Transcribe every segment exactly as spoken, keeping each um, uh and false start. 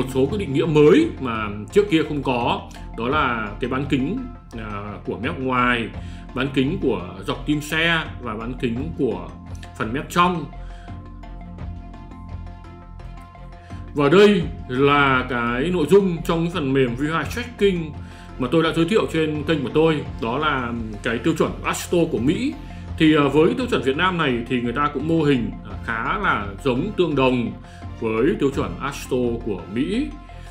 một số cái định nghĩa mới mà trước kia không có, đó là cái bán kính à, của mép ngoài, bán kính của dọc tim xe và bán kính của phần mép trong. Và đây là cái nội dung trong phần mềm vê hai Tracking mà tôi đã giới thiệu trên kênh của tôi, đó là cái tiêu chuẩn ASTO của Mỹ. Thì với tiêu chuẩn Việt Nam này thì người ta cũng mô hình khá là giống, tương đồng với tiêu chuẩn ASTO của Mỹ.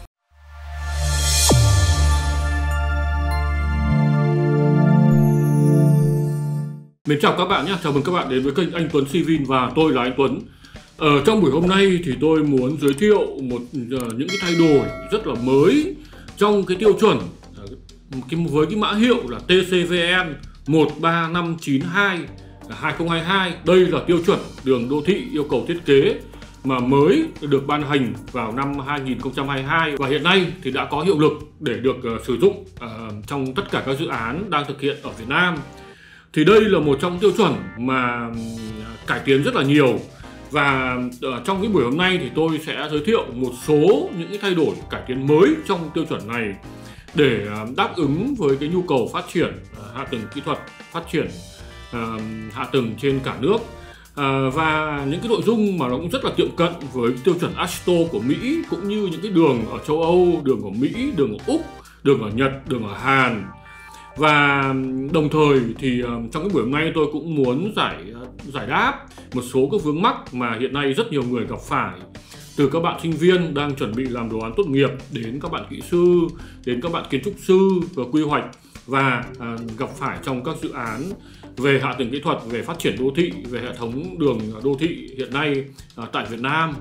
Mến chào các bạn nhé, chào mừng các bạn đến với kênh Anh Tuấn Civil và tôi là anh Tuấn. Ở trong buổi hôm nay thì tôi muốn giới thiệu một uh, những cái thay đổi rất là mới trong cái tiêu chuẩn uh, với cái mã hiệu là T C V N một ba năm chín hai hai không hai hai. Đây là tiêu chuẩn đường đô thị yêu cầu thiết kế mà mới được ban hành vào năm hai nghìn không trăm hai mươi hai và hiện nay thì đã có hiệu lực để được uh, sử dụng uh, trong tất cả các dự án đang thực hiện ở Việt Nam. Thì đây là một trong tiêu chuẩn mà cải tiến rất là nhiều. Và trong cái buổi hôm nay thì tôi sẽ giới thiệu một số những cái thay đổi cải tiến mới trong tiêu chuẩn này để đáp ứng với cái nhu cầu phát triển hạ tầng kỹ thuật, phát triển uh, hạ tầng trên cả nước. Uh, và những cái nội dung mà nó cũng rất là tiệm cận với tiêu chuẩn ASTO của Mỹ, cũng như những cái đường ở châu Âu, đường ở Mỹ, đường ở Úc, đường ở Nhật, đường ở Hàn. Và đồng thời thì trong cái buổi hôm nay tôi cũng muốn giải giải đáp một số các vướng mắc mà hiện nay rất nhiều người gặp phải, từ các bạn sinh viên đang chuẩn bị làm đồ án tốt nghiệp đến các bạn kỹ sư, đến các bạn kiến trúc sư và quy hoạch, và à, gặp phải trong các dự án về hạ tầng kỹ thuật, về phát triển đô thị, về hệ thống đường đô thị hiện nay à, tại Việt Nam.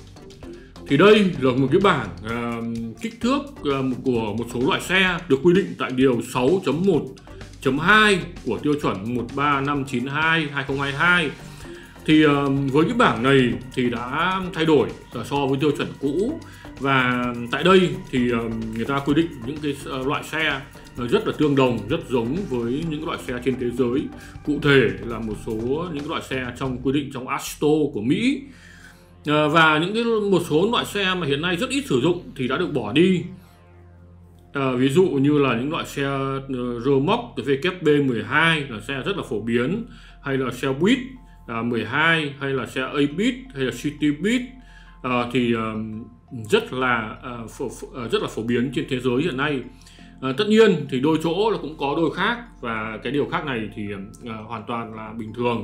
Thì đây là một cái bảng uh, kích thước uh, của một số loại xe được quy định tại điều sáu chấm một chấm hai của tiêu chuẩn một ba năm chín hai hai không hai hai. Thì uh, với cái bảng này thì đã thay đổi uh, so với tiêu chuẩn cũ, và tại đây thì uh, người ta quy định những cái uh, loại xe uh, rất là tương đồng, rất giống với những loại xe trên thế giới. Cụ thể là một số những loại xe trong quy định trong ASTO của Mỹ. À, và những cái một số loại xe mà hiện nay rất ít sử dụng thì đã được bỏ đi. À, ví dụ như là những loại xe uh, rơ móc W B mười hai là xe rất là phổ biến, hay là xe buýt uh, mười hai, hay là xe A-Bit, hay là Citybit uh, thì uh, rất là uh, phổ, uh, rất là phổ biến trên thế giới hiện nay. Uh, tất nhiên thì đôi chỗ là cũng có đôi khác, và cái điều khác này thì uh, hoàn toàn là bình thường.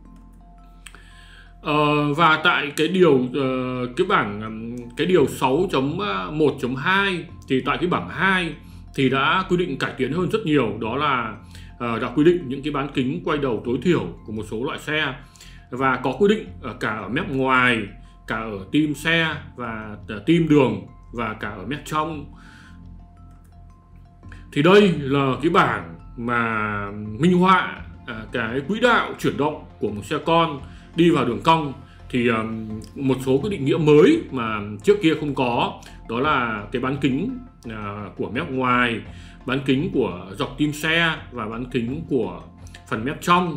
Uh, và tại cái điều uh, cái bảng cái điều sáu chấm một chấm hai thì tại cái bảng hai thì đã quy định cải tiến hơn rất nhiều, đó là uh, đã quy định những cái bán kính quay đầu tối thiểu của một số loại xe, và có quy định ở cả ở mép ngoài, cả ở tim xe và tim đường, và cả ở mép trong. Thì đây là cái bảng mà minh họa uh, cái quỹ đạo chuyển động của một xe con đi vào đường cong. Thì um, một số cái định nghĩa mới mà trước kia không có, đó là cái bán kính uh, của mép ngoài, bán kính của dọc tim xe và bán kính của phần mép trong.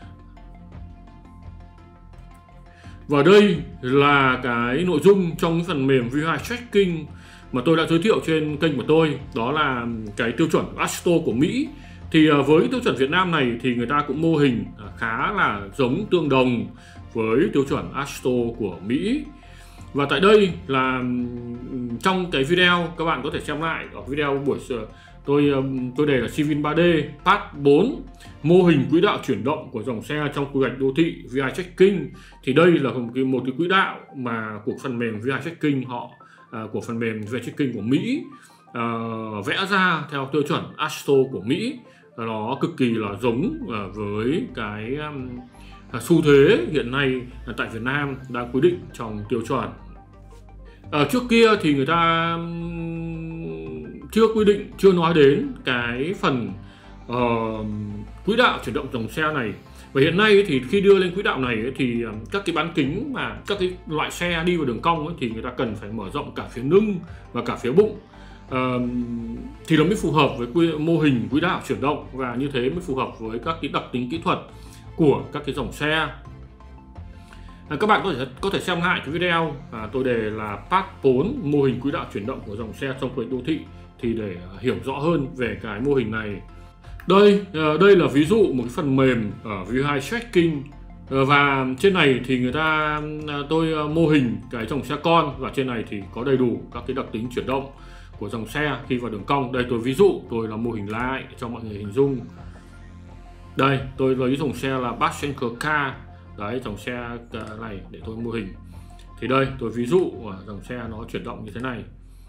Và đây là cái nội dung trong cái phần mềm vê hai Tracking mà tôi đã giới thiệu trên kênh của tôi, đó là cái tiêu chuẩn ASTO của Mỹ. Thì với tiêu chuẩn Việt Nam này thì người ta cũng mô hình khá là giống, tương đồng với tiêu chuẩn ASTO của Mỹ. Và tại đây là trong cái video các bạn có thể xem lại ở video buổi tôi tôi đề là Civil ba D part bốn, mô hình quỹ đạo chuyển động của dòng xe trong quy hoạch đô thị vê hai Tracking. Thì đây là một cái, một cái quỹ đạo mà của phần mềm vê hai Tracking họ à, của phần mềm vê hai Tracking của Mỹ à, vẽ ra theo tiêu chuẩn ASTO của Mỹ. Nó cực kỳ là giống với cái um, xu thế hiện nay tại Việt Nam đang quy định trong tiêu chuẩn. À, trước kia thì người ta um, chưa quy định, chưa nói đến cái phần uh, quỹ đạo chuyển động dòng xe này. Và hiện nay thì khi đưa lên quỹ đạo này ấy, thì um, các cái bán kính mà các cái loại xe đi vào đường cong ấy, thì người ta cần phải mở rộng cả phía lưng và cả phía bụng. Uh, thì nó mới phù hợp với quy, mô hình quỹ đạo chuyển động, và như thế mới phù hợp với các cái đặc tính kỹ thuật của các cái dòng xe. À, các bạn có thể có thể xem lại cái video à, tôi đề là part bốn mô hình quỹ đạo chuyển động của dòng xe trong quy hoạch đô thị thì để hiểu rõ hơn về cái mô hình này. Đây à, đây là ví dụ một cái phần mềm ở view hai tracking, à, và trên này thì người ta à, tôi mô hình cái dòng xe con, và trên này thì có đầy đủ các cái đặc tính chuyển động của dòng xe khi vào đường cong. Đây tôi ví dụ tôi là mô hình lại cho mọi người hình dung. Đây tôi lấy dòng xe là passenger car, đấy dòng xe này để tôi mô hình. Thì đây tôi ví dụ dòng xe nó chuyển động như thế này,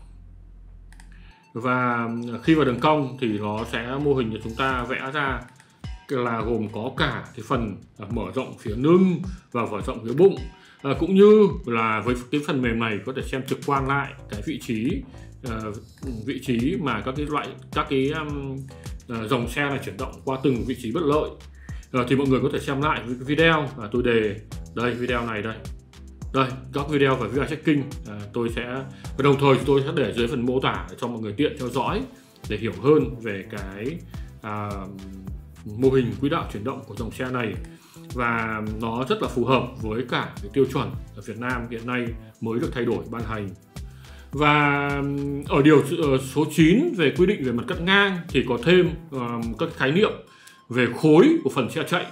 và khi vào đường cong thì nó sẽ mô hình cho chúng ta vẽ ra là gồm có cả cái phần mở rộng phía lưng và mở rộng phía bụng, à, cũng như là với cái phần mềm này có thể xem trực quan lại cái vị trí uh, vị trí mà các cái loại các cái um, uh, dòng xe này chuyển động qua từng vị trí bất lợi. Uh, thì mọi người có thể xem lại với cái video và tôi đề đây video này đây đây các video về vê i checking, uh, tôi sẽ và đồng thời tôi sẽ để dưới phần mô tả cho mọi người tiện theo dõi để hiểu hơn về cái uh, mô hình quỹ đạo chuyển động của dòng xe này, và nó rất là phù hợp với cả cái tiêu chuẩn ở Việt Nam hiện nay mới được thay đổi ban hành. Và ở điều số chín về quy định về mặt cắt ngang thì có thêm uh, các khái niệm về khối của phần xe chạy,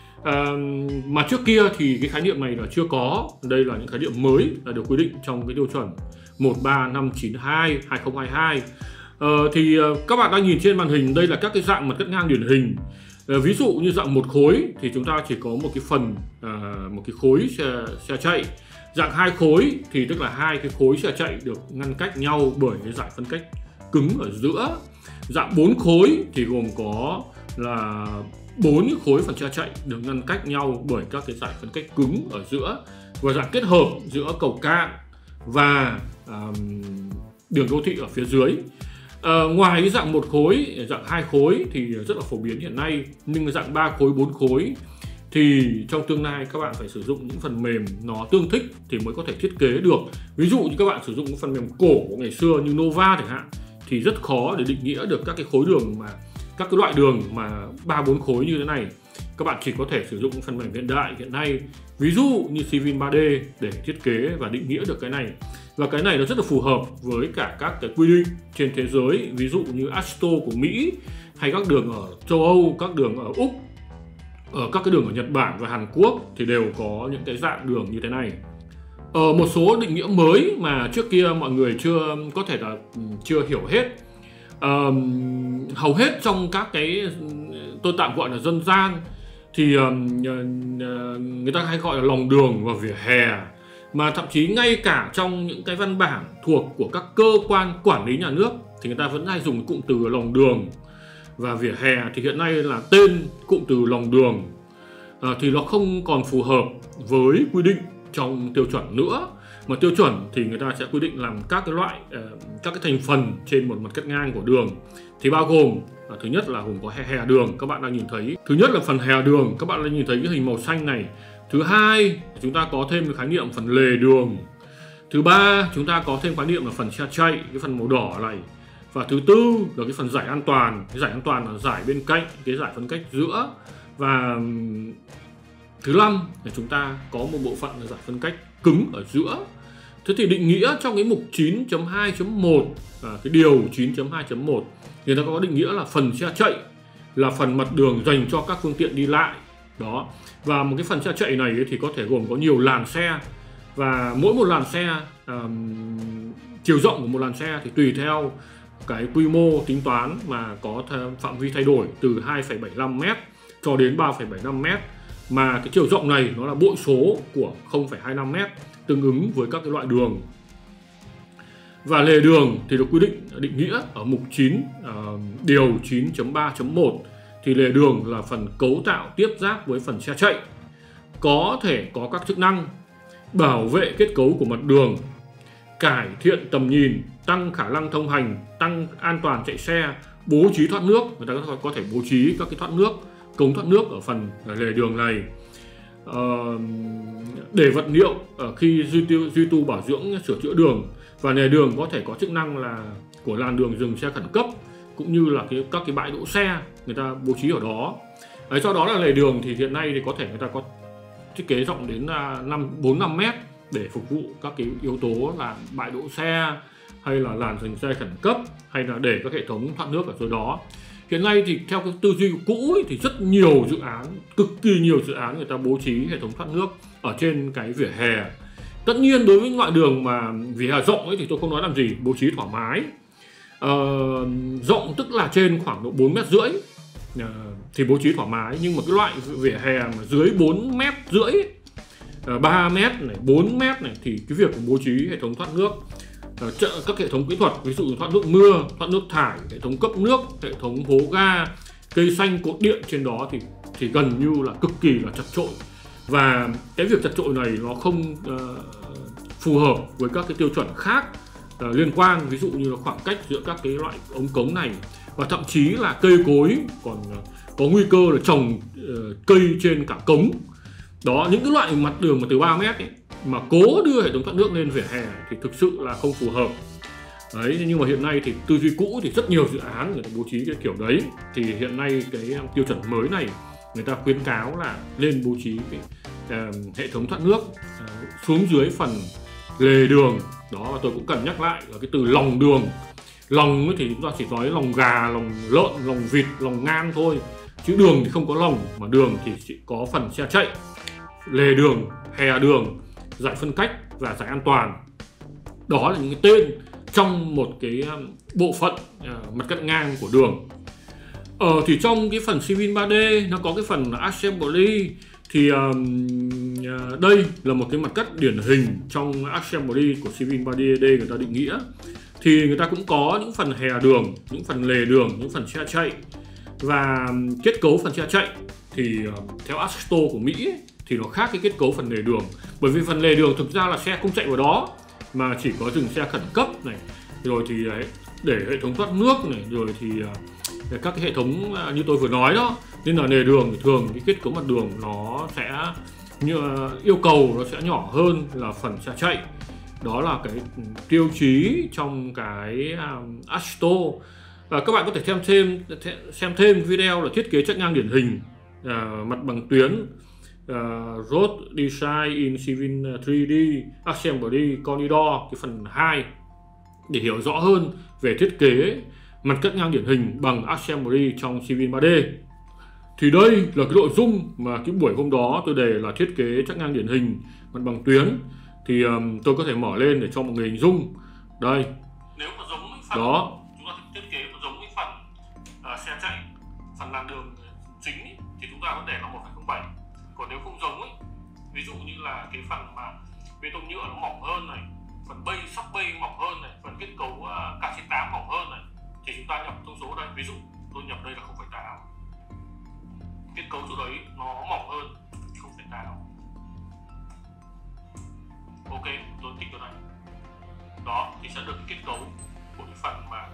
uh, mà trước kia thì cái khái niệm này là chưa có. Đây là những khái niệm mới là được quy định trong cái tiêu chuẩn một ba năm chín hai hai không hai hai. Uh, thì uh, các bạn đang nhìn trên màn hình đây là các cái dạng mặt cắt ngang điển hình. Uh, ví dụ như dạng một khối thì chúng ta chỉ có một cái phần uh, một cái khối xe, xe chạy. Dạng hai khối thì tức là hai cái khối xe chạy được ngăn cách nhau bởi cái dải phân cách cứng ở giữa. Dạng bốn khối thì gồm có là bốn khối phần xe chạy được ngăn cách nhau bởi các cái dải phân cách cứng ở giữa, và dạng kết hợp giữa cầu cạn và um, đường đô thị ở phía dưới. Uh, ngoài cái dạng một khối, dạng hai khối thì rất là phổ biến hiện nay, nhưng dạng ba khối, bốn khối thì trong tương lai các bạn phải sử dụng những phần mềm nó tương thích thì mới có thể thiết kế được. Ví dụ như các bạn sử dụng những phần mềm cổ của ngày xưa như Nova chẳng hạn thì rất khó để định nghĩa được các cái khối đường mà các cái loại đường mà ba bốn khối như thế này. Các bạn chỉ có thể sử dụng những phần mềm hiện đại hiện nay, ví dụ như Civil ba D để thiết kế và định nghĩa được cái này. Và cái này nó rất là phù hợp với cả các cái quy định trên thế giới, ví dụ như a ét o của Mỹ, hay các đường ở châu Âu, các đường ở Úc, ở các cái đường ở Nhật Bản và Hàn Quốc thì đều có những cái dạng đường như thế này. Ở một số định nghĩa mới mà trước kia mọi người chưa có thể là chưa hiểu hết. Uh, hầu hết trong các cái tôi tạm gọi là dân gian thì uh, người ta hay gọi là lòng đường và vỉa hè, mà thậm chí ngay cả trong những cái văn bản thuộc của các cơ quan quản lý nhà nước thì người ta vẫn hay dùng cụm từ lòng đường và vỉa hè. Thì hiện nay là tên cụm từ lòng đường à, thì nó không còn phù hợp với quy định trong tiêu chuẩn nữa, mà tiêu chuẩn thì người ta sẽ quy định làm các cái loại uh, các cái thành phần trên một mặt cắt ngang của đường, thì bao gồm uh, thứ nhất là gồm có hè, hè đường, các bạn đang nhìn thấy. Thứ nhất là phần hè đường, các bạn đang nhìn thấy cái hình màu xanh này. Thứ hai, chúng ta có thêm cái khái niệm phần lề đường. Thứ ba, chúng ta có thêm khái niệm là phần xe chạy, cái phần màu đỏ này. Và thứ tư là cái phần giải an toàn. Cái giải an toàn là giải bên cạnh cái giải phân cách giữa. Và thứ năm là chúng ta có một bộ phận là giải phân cách cứng ở giữa. Thế thì định nghĩa trong cái mục chín chấm hai chấm một, à, cái điều chín chấm hai chấm một, người ta có định nghĩa là phần xe chạy là phần mặt đường dành cho các phương tiện đi lại. Đó. Và một cái phần xe chạy này thì có thể gồm có nhiều làn xe, và mỗi một làn xe um, chiều rộng của một làn xe thì tùy theo cái quy mô tính toán mà có phạm vi thay đổi từ hai phẩy bảy lăm mét cho đến ba phẩy bảy lăm mét, mà cái chiều rộng này nó là bội số của không phẩy hai lăm mét, tương ứng với các cái loại đường. Và lề đường thì được quy định định nghĩa ở mục chín uh, điều chín chấm ba chấm một, thì lề đường là phần cấu tạo tiếp giáp với phần xe chạy, có thể có các chức năng bảo vệ kết cấu của mặt đường, cải thiện tầm nhìn, tăng khả năng thông hành, tăng an toàn chạy xe, bố trí thoát nước, người ta có thể bố trí các cái thoát nước, cống thoát nước ở phần lề đường này. Uh, để vật liệu uh, khi duy tu, duy tu bảo dưỡng sửa chữa đường, và lề đường có thể có chức năng là của làn đường dừng xe khẩn cấp, cũng như là cái, các cái bãi đỗ xe người ta bố trí ở đó. Đấy, do đó là lề đường thì hiện nay thì có thể người ta có thiết kế rộng đến năm bốn năm mét để phục vụ các cái yếu tố là bãi đỗ xe hay là làn dành xe khẩn cấp hay là để các hệ thống thoát nước ở dưới đó. Hiện nay thì theo cái tư duy cũ ấy, thì rất nhiều dự án, cực kỳ nhiều dự án người ta bố trí hệ thống thoát nước ở trên cái vỉa hè. Tất nhiên đối với loại đường mà vỉa hè rộng ấy thì tôi không nói làm gì, bố trí thoải mái. Ờ, rộng tức là trên khoảng độ bốn mét rưỡi uh, thì bố trí thoải mái, nhưng mà cái loại vỉa hè mà dưới bốn mét rưỡi, uh, ba mét này, bốn mét này thì cái việc bố trí hệ thống thoát nước, uh, các hệ thống kỹ thuật, ví dụ thoát nước mưa, thoát nước thải, hệ thống cấp nước, hệ thống hố ga, cây xanh, cột điện trên đó thì thì gần như là cực kỳ là chật chội. Và cái việc chật chội này nó không uh, phù hợp với các cái tiêu chuẩn khác uh, liên quan, ví dụ như là khoảng cách giữa các cái loại ống cống này, và thậm chí là cây cối còn uh, có nguy cơ là trồng uh, cây trên cả cống. Đó, những cái loại mặt đường mà từ ba mét ấy, mà cố đưa hệ thống thoát nước lên vỉa hè thì thực sự là không phù hợp. Đấy, nhưng mà hiện nay thì tư duy cũ thì rất nhiều dự án người ta bố trí cái kiểu đấy. Thì hiện nay cái tiêu chuẩn mới này người ta khuyến cáo là lên bố trí cái uh, hệ thống thoát nước uh, xuống dưới phần lề đường. Đó, và tôi cũng cần nhắc lại là cái từ lòng đường. Lòng thì chúng ta chỉ nói lòng gà, lòng lợn, lòng vịt, lòng ngan thôi, chứ đường thì không có lòng, mà đường thì chỉ có phần xe chạy, lề đường, hè đường, giải phân cách và giải an toàn. Đó là những cái tên trong một cái bộ phận uh, mặt cắt ngang của đường. Ờ, thì trong cái phần Civil ba D nó có cái phần Assembly, thì um, uh, đây là một cái mặt cắt điển hình trong Assembly của Civil ba D người ta định nghĩa. Thì người ta cũng có những phần hè đường, những phần lề đường, những phần xe chạy. Và kết cấu phần xe chạy thì uh, theo ASTO của Mỹ ấy, thì nó khác cái kết cấu phần lề đường. Bởi vì phần lề đường thực ra là xe không chạy vào đó, mà chỉ có dừng xe khẩn cấp này, rồi thì để hệ thống thoát nước này, rồi thì uh, các cái hệ thống uh, như tôi vừa nói đó. Nên là lề đường thì thường cái kết cấu mặt đường nó sẽ như, uh, yêu cầu nó sẽ nhỏ hơn là phần xe chạy. Đó là cái tiêu chí trong cái um, ASTO. Và các bạn có thể xem thêm xem thêm video là thiết kế chặn ngang điển hình uh, mặt bằng tuyến, uh, Road Design in Civil ba D Assembly Corridor, cái phần hai, để hiểu rõ hơn về thiết kế mặt cắt ngang điển hình bằng Assembly trong Civil ba D. Thì đây là cái nội dung mà cái buổi hôm đó tôi đề là thiết kế chặn ngang điển hình mặt bằng tuyến. Thì um, tôi có thể mở lên để cho mọi người hình dung. Đây. Nếu mà giống với phần đó, chúng ta thiết kế mà giống với phần uh, xe chạy, phần làn đường chính ý, thì chúng ta có để là một phẩy không bảy. Còn nếu không giống ấy, ví dụ như là cái phần mà bê tông nhựa nó mỏng hơn này, phần bay sóc bay mỏng hơn này, phần kết cấu uh, K chín tám mỏng hơn này, thì chúng ta nhập thông số đây. Ví dụ tôi nhập đây là không phẩy tám. Kết cấu chỗ đấy nó mỏng hơn không phẩy tám. Ok, tôi tích vào này. Đó thì sẽ được cái kết cấu của cái phần mà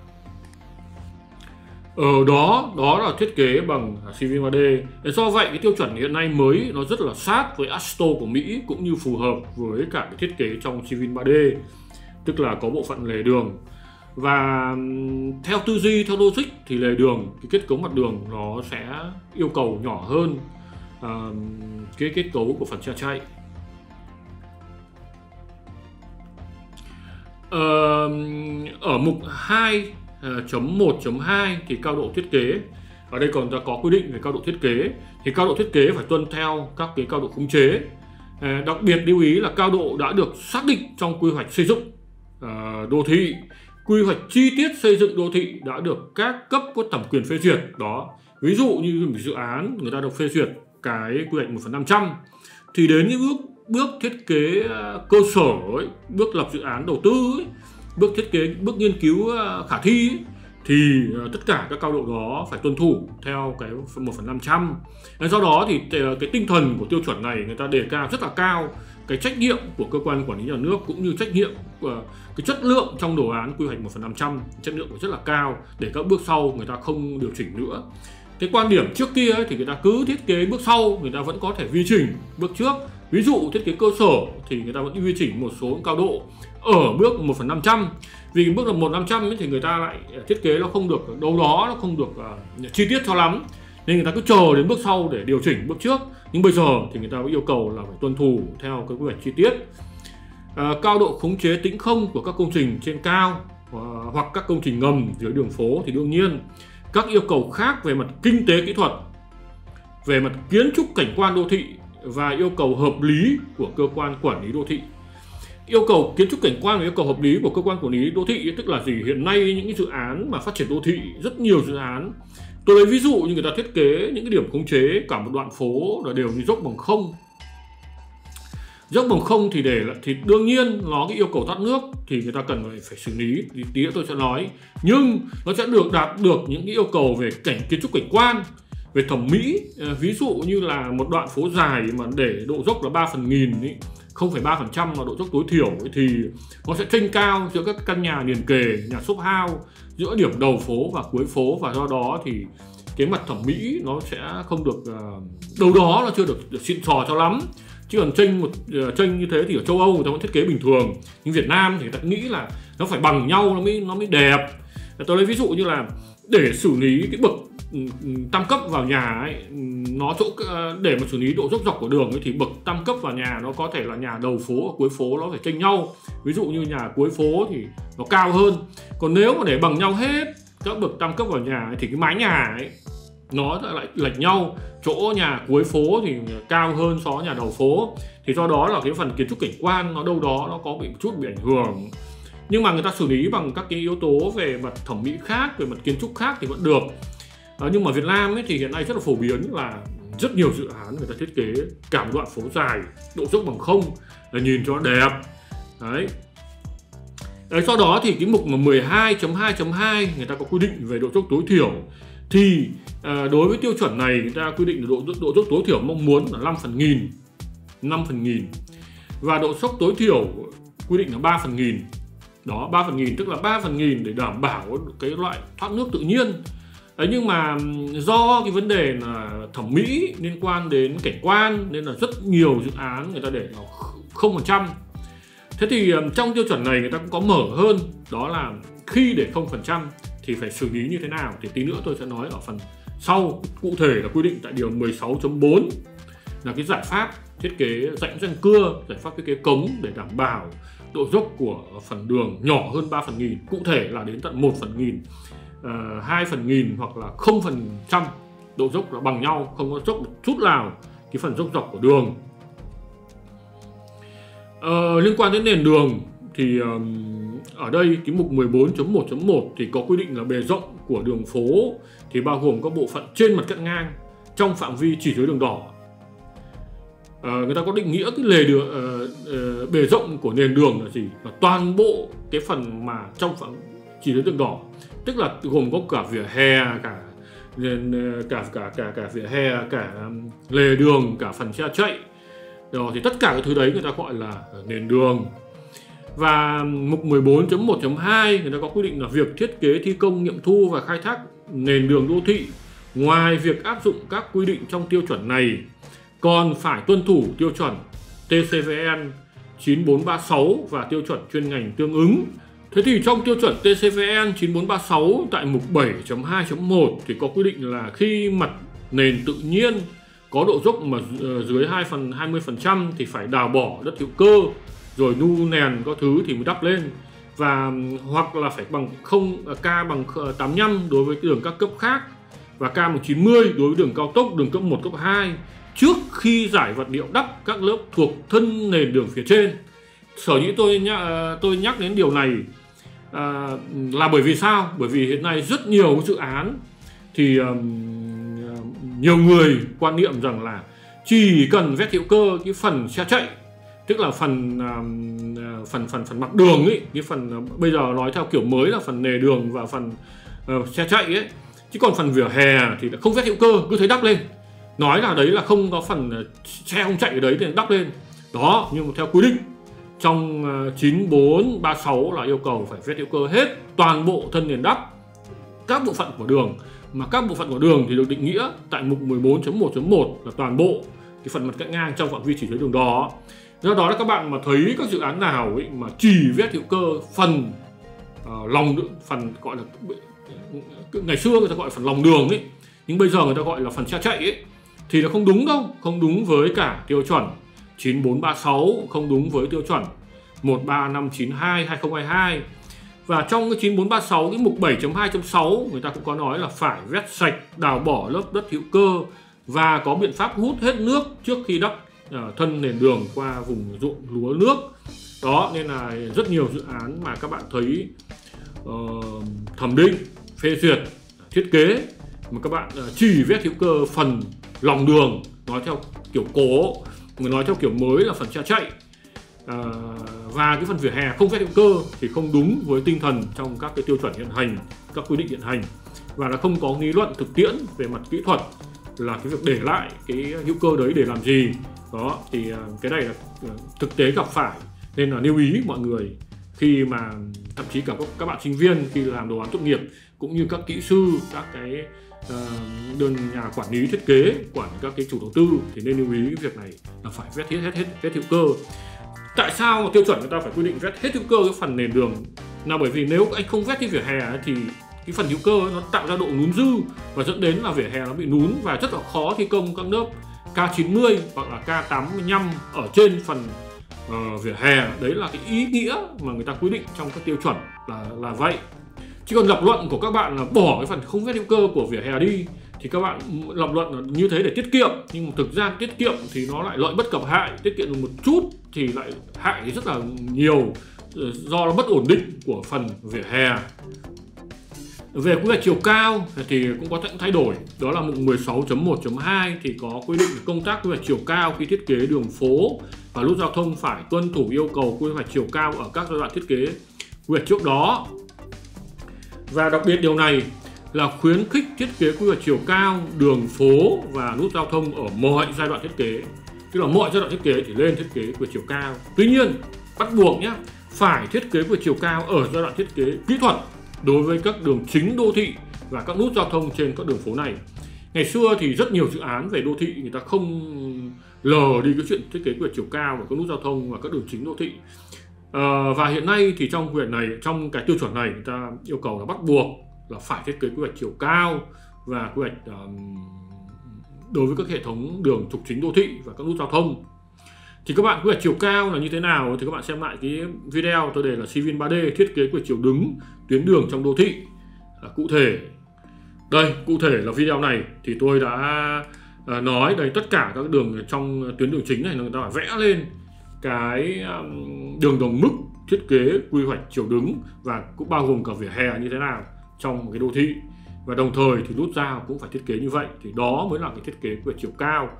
Ờ đó, đó là thiết kế bằng Civil ba D. Do vậy cái tiêu chuẩn hiện nay mới nó rất là sát với ASTO của Mỹ, cũng như phù hợp với cả cái thiết kế trong Civil ba D, tức là có bộ phận lề đường. Và theo tư duy, theo logic thì lề đường, cái kết cấu mặt đường nó sẽ yêu cầu nhỏ hơn uh, cái kết cấu của phần xe chạy. Uh, ở mục hai chấm một chấm hai thì cao độ thiết kế, ở đây còn ta có quy định về cao độ thiết kế. Thì cao độ thiết kế phải tuân theo các cái cao độ khống chế. uh, Đặc biệt lưu ý là cao độ đã được xác định trong quy hoạch xây dựng uh, đô thị, quy hoạch chi tiết xây dựng đô thị đã được các cấp có thẩm quyền phê duyệt. Đó, ví dụ như một dự án người ta được phê duyệt cái quy hoạch một phần năm trăm, thì đến những bước bước thiết kế cơ sở ấy, bước lập dự án đầu tư ấy, bước thiết kế, bước nghiên cứu khả thi ấy, thì tất cả các cao độ đó phải tuân thủ theo cái một phần năm trăm. Do đó thì cái tinh thần của tiêu chuẩn này người ta đề cao rất là cao cái trách nhiệm của cơ quan quản lý nhà nước, cũng như trách nhiệm của cái chất lượng trong đồ án quy hoạch một phần năm trăm, chất lượng rất là cao để các bước sau người ta không điều chỉnh nữa. Cái quan điểm trước kia ấy, thì người ta cứ thiết kế bước sau người ta vẫn có thể vi chỉnh bước trước. Ví dụ thiết kế cơ sở thì người ta vẫn vi chỉnh một số cao độ ở bước một phần năm trăm. Vì bước là một phần năm trăm thì người ta lại thiết kế nó không được đâu đó, nó không được uh, chi tiết cho lắm. nên người ta cứ chờ đến bước sau để điều chỉnh bước trước. Nhưng bây giờ thì người ta yêu cầu là phải tuân thủ theo cái quy hoạch chi tiết. À, cao độ khống chế tĩnh không của các công trình trên cao à, hoặc các công trình ngầm dưới đường phố thì đương nhiên các yêu cầu khác về mặt kinh tế kỹ thuật, về mặt kiến trúc cảnh quan đô thị và yêu cầu hợp lý của cơ quan quản lý đô thị. Yêu cầu kiến trúc cảnh quan và yêu cầu hợp lý của cơ quan quản lý đô thị tức là gì? Hiện nay những cái dự án mà phát triển đô thị, rất nhiều dự án, tôi lấy ví dụ như người ta thiết kế những cái điểm khống chế cả một đoạn phố là đều như dốc bằng không. Dốc bằng không thì để thì đương nhiên nó cái yêu cầu thoát nước thì người ta cần phải, phải xử lý, thì tí nữa tôi sẽ nói. Nhưng nó sẽ được đạt được những cái yêu cầu về cảnh kiến trúc cảnh quan, về thẩm mỹ. Ví dụ như là một đoạn phố dài mà để độ dốc là ba phần nghìn ý, không phẩy ba phần trăm là độ dốc tối thiểu ấy, thì nó sẽ chênh cao giữa các căn nhà liền kề, nhà shop house, giữa điểm đầu phố và cuối phố, và do đó thì cái mặt thẩm mỹ nó sẽ không được uh, đâu đó nó chưa được, được xịn sò cho lắm. Chứ còn chênh một uh, chênh như thế thì ở châu Âu người ta vẫn thiết kế bình thường, nhưng Việt Nam thì người ta nghĩ là nó phải bằng nhau nó mới nó mới đẹp. Tôi lấy ví dụ như là để xử lý cái bậc tam cấp vào nhà ấy, nó chỗ để mà xử lý độ dốc dọc của đường ấy, thì bậc tam cấp vào nhà nó có thể là nhà đầu phố và cuối phố nó phải chênh nhau. Ví dụ như nhà cuối phố thì nó cao hơn, còn nếu mà để bằng nhau hết các bậc tam cấp vào nhà ấy, thì cái mái nhà ấy nó lại lệch nhau, chỗ nhà cuối phố thì cao hơn so với nhà đầu phố, thì do đó là cái phần kiến trúc cảnh quan nó đâu đó nó có bị một chút bị ảnh hưởng. Nhưng mà người ta xử lý bằng các cái yếu tố về mặt thẩm mỹ khác, về mặt kiến trúc khác thì vẫn được. À, nhưng mà Việt Nam ấy thì hiện nay rất là phổ biến là rất nhiều dự án người ta thiết kế cả một đoạn phố dài độ dốc bằng không là nhìn cho đẹp. Đấy. Đấy, sau đó thì cái mục mà mười hai chấm hai chấm hai người ta có quy định về độ dốc tối thiểu, thì à, đối với tiêu chuẩn này người ta quy định là độ, độ dốc tối thiểu mong muốn là năm phần nghìn, năm phần nghìn, và độ dốc tối thiểu quy định là ba phần nghìn. Đó, ba phần nghìn tức là ba phần nghìn để đảm bảo cái loại thoát nước tự nhiên. Đấy, nhưng mà do cái vấn đề là thẩm mỹ liên quan đến cảnh quan nên là rất nhiều dự án người ta để nó không phần trăm. Thế thì trong tiêu chuẩn này người ta cũng có mở hơn, đó là khi để không phần trăm thì phải xử lý như thế nào, thì tí nữa tôi sẽ nói ở phần sau. Cụ thể là quy định tại điều mười sáu chấm bốn là cái giải pháp thiết kế rãnh răng cưa, giải pháp thiết kế cống để đảm bảo độ dốc của phần đường nhỏ hơn ba phần nghìn, cụ thể là đến tận một phần nghìn, uh, hai phần nghìn hoặc là không phần trăm độ dốc là bằng nhau, không có dốc được chút nào cái phần dốc dọc của đường. Uh, liên quan đến nền đường thì um, ở đây cái mục mười bốn chấm một chấm một thì có quy định là bề rộng của đường phố thì bao gồm các bộ phận trên mặt cắt ngang trong phạm vi chỉ dưới đường đỏ. À, người ta có định nghĩa cái lề đường uh, uh, bề rộng của nền đường là gì? Là toàn bộ cái phần mà trong phạm chỉ dưới đường đỏ, tức là gồm có cả vỉa hè, cả cả cả cả cả vỉa hè, cả lề đường, cả phần xe chạy. Đó, thì tất cả các thứ đấy người ta gọi là nền đường. Và mục mười bốn chấm một chấm hai người ta có quy định là việc thiết kế, thi công, nghiệm thu và khai thác nền đường đô thị, ngoài việc áp dụng các quy định trong tiêu chuẩn này còn phải tuân thủ tiêu chuẩn T C V N chín bốn ba sáu và tiêu chuẩn chuyên ngành tương ứng. Thế thì trong tiêu chuẩn T C V N chín bốn ba sáu tại mục bảy chấm hai chấm một thì có quy định là khi mặt nền tự nhiên có độ dốc mà dưới hai phần hai mươi phần trăm thì phải đào bỏ đất hữu cơ rồi nu nền có thứ thì mới đắp lên, và hoặc là phải bằng không K bằng tám mươi lăm đối với đường các cấp khác và K bằng chín mươi đối với đường cao tốc, đường cấp một, cấp hai trước khi giải vật liệu đắp các lớp thuộc thân nền đường phía trên. Sở dĩ tôi nhắc, tôi nhắc đến điều này à, là bởi vì sao? Bởi vì hiện nay rất nhiều dự án thì um, nhiều người quan niệm rằng là chỉ cần vét hữu cơ cái phần xe chạy, tức là phần uh, phần phần phần mặt đường ấy, cái phần uh, bây giờ nói theo kiểu mới là phần nề đường và phần uh, xe chạy ấy, chứ còn phần vỉa hè thì không vét hữu cơ, cứ thấy đắp lên, nói là đấy là không có phần uh, xe không chạy ở đấy thì đắp lên đó. Nhưng mà theo quy định trong uh, chín bốn ba sáu là yêu cầu phải vét hữu cơ hết toàn bộ thân nền đắp các bộ phận của đường, mà các bộ phận của đường thì được định nghĩa tại mục mười bốn chấm một chấm một là toàn bộ cái phần mặt cắt ngang trong phạm vi chỉ dưới đường đỏ. Do đó là các bạn mà thấy các dự án nào ấy mà chỉ vét hữu cơ phần uh, lòng phần gọi là ngày xưa người ta gọi là phần lòng đường ấy, nhưng bây giờ người ta gọi là phần xe chạy ấy, thì nó không đúng đâu, không đúng với cả tiêu chuẩn chín bốn ba sáu, không đúng với tiêu chuẩn một ba năm chín hai hai không hai hai. Và trong cái chín bốn ba sáu, cái mục bảy chấm hai chấm sáu người ta cũng có nói là phải vét sạch, đào bỏ lớp đất hữu cơ và có biện pháp hút hết nước trước khi đắp uh, thân nền đường qua vùng ruộng lúa nước. Đó, nên là rất nhiều dự án mà các bạn thấy uh, thẩm định, phê duyệt, thiết kế mà các bạn uh, chỉ vét hữu cơ phần lòng đường, nói theo kiểu cố, người nói theo kiểu mới là phần xe chạy. À, và cái phần vỉa hè không vét hữu cơ thì không đúng với tinh thần trong các cái tiêu chuẩn hiện hành, các quy định hiện hành, và nó không có lý luận thực tiễn về mặt kỹ thuật là cái việc để lại cái hữu cơ đấy để làm gì. Đó thì cái này là thực tế gặp phải, nên là lưu ý mọi người khi mà thậm chí cả các bạn sinh viên khi làm đồ án tốt nghiệp cũng như các kỹ sư, các cái uh, đơn nhà quản lý thiết kế, quản các cái chủ đầu tư thì nên lưu ý cái việc này là phải vét hết hết hết vét hữu cơ. Tại sao tiêu chuẩn người ta phải quy định vét hết hữu cơ cái phần nền đường? Là bởi vì nếu anh không vét cái vỉa hè thì cái phần hữu cơ nó tạo ra độ lún dư và dẫn đến là vỉa hè nó bị lún và rất là khó thi công các lớp K chín mươi hoặc là K tám mươi lăm ở trên phần uh, vỉa hè. Đấy là cái ý nghĩa mà người ta quy định trong các tiêu chuẩn là là vậy. Chứ còn lập luận của các bạn là bỏ cái phần không vét hữu cơ của vỉa hè đi thì các bạn lập luận như thế để tiết kiệm, nhưng mà thực ra tiết kiệm thì nó lại lợi bất cập hại. Tiết kiệm được một chút thì lại hại rất là nhiều do nó bất ổn định của phần vỉa hè. Về quy hoạch chiều cao thì cũng có thay đổi, đó là mục mười sáu chấm một chấm hai thì có quy định công tác quy hoạch chiều cao khi thiết kế đường phố và nút giao thông phải tuân thủ yêu cầu quy hoạch chiều cao ở các giai đoạn thiết kế quy hoạch trước đó. Và đặc biệt điều này là khuyến khích thiết kế quy hoạch chiều cao đường phố và nút giao thông ở mọi giai đoạn thiết kế. Tức là mọi giai đoạn thiết kế thì lên thiết kế quy hoạch chiều cao. Tuy nhiên bắt buộc nhé, phải thiết kế quy hoạch chiều cao ở giai đoạn thiết kế kỹ thuật đối với các đường chính đô thị và các nút giao thông trên các đường phố này. Ngày xưa thì rất nhiều dự án về đô thị người ta không lờ đi cái chuyện thiết kế quy hoạch chiều cao và các nút giao thông và các đường chính đô thị. À, và hiện nay thì trong quy hoạch này, trong cái tiêu chuẩn này người ta yêu cầu là bắt buộc là phải thiết kế quy hoạch chiều cao và quy hoạch um, đối với các hệ thống đường trục chính đô thị và các nút giao thông. Thì các bạn quy hoạch chiều cao là như thế nào thì các bạn xem lại cái video tôi đề là Civil ba D thiết kế quy hoạch chiều đứng tuyến đường trong đô thị. À, cụ thể đây, cụ thể là video này thì tôi đã à, nói đây tất cả các đường trong tuyến đường chính này người ta phải vẽ lên cái um, đường đồng mức thiết kế quy hoạch chiều đứng và cũng bao gồm cả vỉa hè như thế nào trong một cái đô thị, và đồng thời thì nút giao cũng phải thiết kế như vậy, thì đó mới là cái thiết kế quy hoạch chiều cao.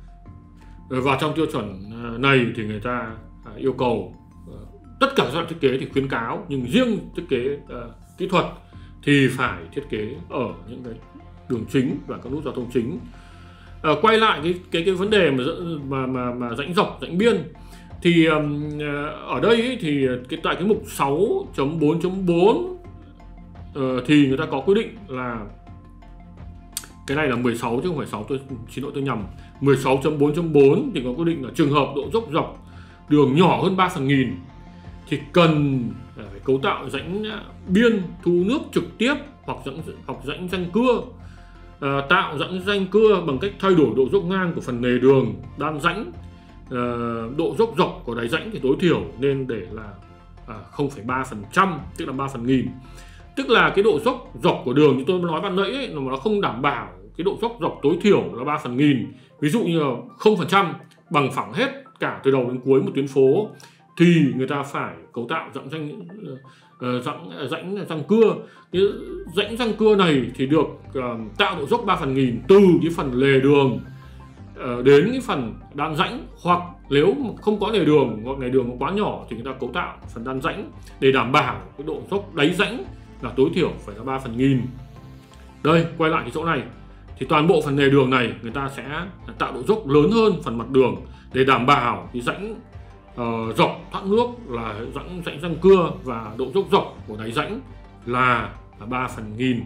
Và trong tiêu chuẩn này thì người ta yêu cầu tất cả giai đoạn thiết kế thì khuyến cáo, nhưng riêng thiết kế uh, kỹ thuật thì phải thiết kế ở những cái đường chính và các nút giao thông chính. Uh, quay lại cái cái cái vấn đề mà mà mà, mà rãnh dọc, rãnh biên thì um, ở đây ấy, thì cái tại cái mục sáu chấm bốn chấm bốn uh, thì người ta có quy định là cái này là mười sáu chứ không phải sáu, tôi xin lỗi tôi nhầm. mười sáu chấm bốn chấm bốn thì có quy định là trường hợp độ dốc dọc đường nhỏ hơn ba phần nghìn thì cần phải cấu tạo rãnh biên thu nước trực tiếp hoặc rãnh hoặc rãnh răng cưa. À, tạo rãnh răng cưa bằng cách thay đổi độ dốc ngang của phần nề đường đan rãnh. À, độ dốc dọc của đáy rãnh thì tối thiểu nên để là à, không phẩy ba phần trăm, tức là ba phần nghìn. Tức là cái độ dốc dọc của đường như tôi nói ban nãy ấy, nó không đảm bảo cái độ dốc dọc tối thiểu là ba phần nghìn. Ví dụ như là không phần trăm bằng phẳng hết cả từ đầu đến cuối một tuyến phố thì người ta phải cấu tạo rãnh rãnh uh, rãnh rãnh răng cưa. Cái rãnh răng cưa này thì được uh, tạo độ dốc ba phần nghìn từ cái phần lề đường uh, đến cái phần đan rãnh, hoặc nếu không có lề đường hoặc lề đường quá nhỏ thì người ta cấu tạo phần đan rãnh để đảm bảo cái độ dốc đáy rãnh là tối thiểu phải là ba phần nghìn. Đây, quay lại cái chỗ này thì toàn bộ phần nề đường này người ta sẽ tạo độ dốc lớn hơn phần mặt đường để đảm bảo cái rãnh uh, dọc thoát nước là rãnh rãnh răng cưa và độ dốc dọc của đáy rãnh là, là ba phần nghìn.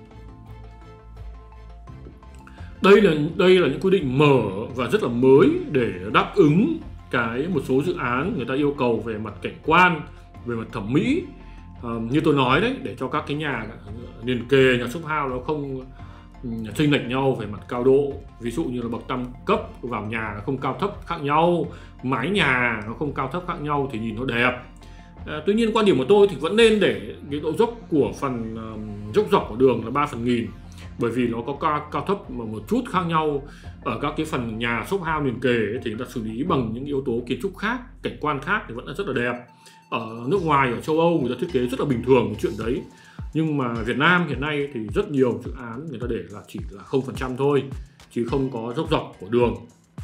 Đây là đây là những quy định mở và rất là mới để đáp ứng cái một số dự án người ta yêu cầu về mặt cảnh quan, về mặt thẩm mỹ. Uh, như tôi nói đấy, để cho các cái nhà liền kề, nhà shop house nó không chênh lệch nhau về mặt cao độ, ví dụ như là bậc tam cấp vào nhà nó không cao thấp khác nhau, mái nhà nó không cao thấp khác nhau thì nhìn nó đẹp. À, tuy nhiên quan điểm của tôi thì vẫn nên để cái độ dốc của phần uh, dốc dọc của đường là ba phần nghìn, bởi vì nó có cao, cao thấp mà một chút khác nhau ở các cái phần nhà shop house liền kề ấy, thì người ta xử lý bằng những yếu tố kiến trúc khác, cảnh quan khác thì vẫn là rất là đẹp. Ở nước ngoài, ở châu Âu người ta thiết kế rất là bình thường chuyện đấy, nhưng mà Việt Nam hiện nay thì rất nhiều dự án người ta để là chỉ là không phần trăm thôi, chứ không có dốc dọc của đường.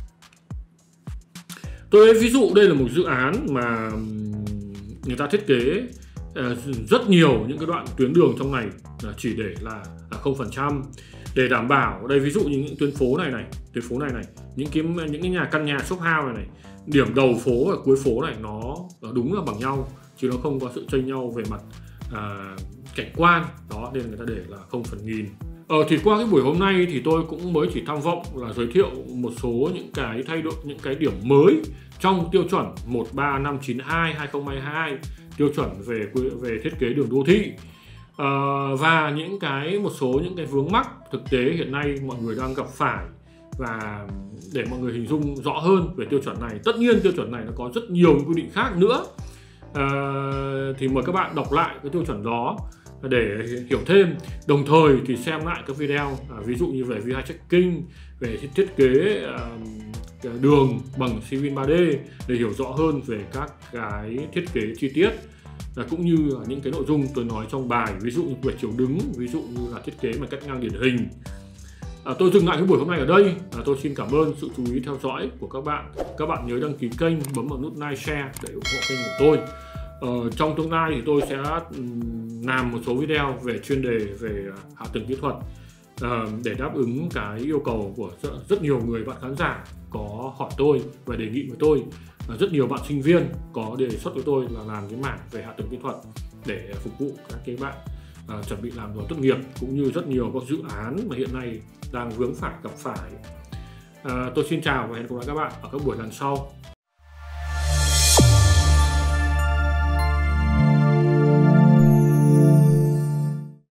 Tôi lấy ví dụ đây là một dự án mà người ta thiết kế rất nhiều những cái đoạn tuyến đường trong này là chỉ để là không phần trăm để đảm bảo. Đây ví dụ như những tuyến phố này này, tuyến phố này này, những cái những cái nhà căn nhà shop house này này, điểm đầu phố và cuối phố này nó, nó đúng là bằng nhau, chứ nó không có sự chênh nhau về mặt à, cảnh quan đó, nên người ta để là không phần nghìn. Ờ, thì qua cái buổi hôm nay thì tôi cũng mới chỉ tham vọng là giới thiệu một số những cái thay đổi, những cái điểm mới trong tiêu chuẩn một ba năm chín hai hai không hai hai, tiêu chuẩn về về thiết kế đường đô thị, à, và những cái một số những cái vướng mắc thực tế hiện nay mọi người đang gặp phải, và để mọi người hình dung rõ hơn về tiêu chuẩn này. Tất nhiên tiêu chuẩn này nó có rất nhiều quy định khác nữa, à, thì mời các bạn đọc lại cái tiêu chuẩn đó để hiểu thêm, đồng thời thì xem lại các video à, ví dụ như về vi hai checking, về thiết kế à, đường bằng Civil ba D để hiểu rõ hơn về các cái thiết kế chi tiết, à, cũng như là những cái nội dung tôi nói trong bài, ví dụ như quẹt chiều đứng, ví dụ như là thiết kế bằng cắt ngang điển hình. À, tôi dừng lại cái buổi hôm nay ở đây. À, tôi xin cảm ơn sự chú ý theo dõi của các bạn. Các bạn nhớ đăng ký kênh, bấm vào nút like, share để ủng hộ kênh của tôi. Ờ, trong tương lai thì tôi sẽ um, làm một số video về chuyên đề về hạ tầng kỹ thuật, uh, để đáp ứng cái yêu cầu của rất, rất nhiều người bạn khán giả có hỏi tôi và đề nghị với tôi. Uh, rất nhiều bạn sinh viên có đề xuất với tôi là làm cái mảng về hạ tầng kỹ thuật để phục vụ các cái bạn uh, chuẩn bị làm đồ tốt nghiệp, cũng như rất nhiều các dự án mà hiện nay đang vướng phải gặp phải. Uh, tôi xin chào và hẹn gặp lại các bạn ở các buổi lần sau.